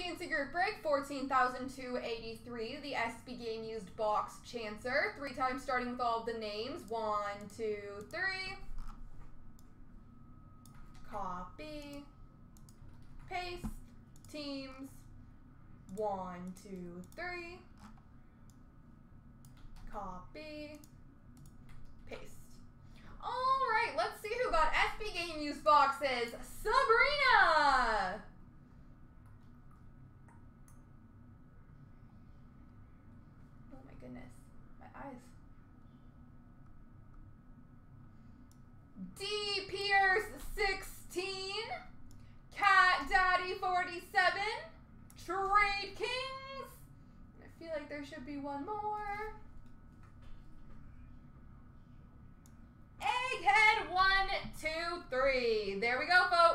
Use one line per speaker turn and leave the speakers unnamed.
Chancer Group Break, 14,283. The SB Game Used Box Chancer. 3 times starting with all of the names. 1, 2, 3. Copy. Paste. Teams. 1, 2, 3. Copy. Paste. Alright, let's see who got SB Game Used Boxes. Sabrina! Oh my goodness. My eyes. D. Pierce, 16. Cat Daddy, 47. Trade Kings. I feel like there should be one more. Egghead, 1, 2, 3. There we go, folks.